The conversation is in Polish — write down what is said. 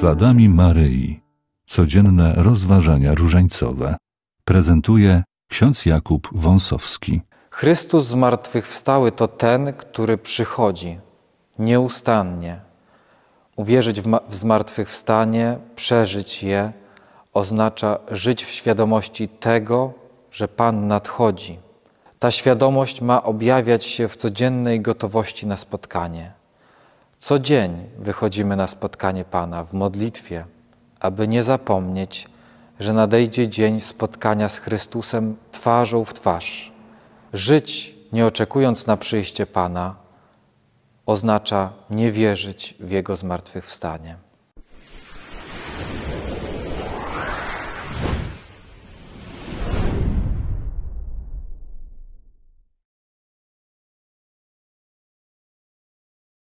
Śladami Maryi. Codzienne rozważania różańcowe. Prezentuje ksiądz Jakub Wąsowski. Chrystus zmartwychwstały to ten, który przychodzi nieustannie. Uwierzyć w zmartwychwstanie, przeżyć je, oznacza żyć w świadomości tego, że Pan nadchodzi. Ta świadomość ma objawiać się w codziennej gotowości na spotkanie. Co dzień wychodzimy na spotkanie Pana w modlitwie, aby nie zapomnieć, że nadejdzie dzień spotkania z Chrystusem twarzą w twarz. Żyć, nie oczekując na przyjście Pana, oznacza nie wierzyć w Jego zmartwychwstanie.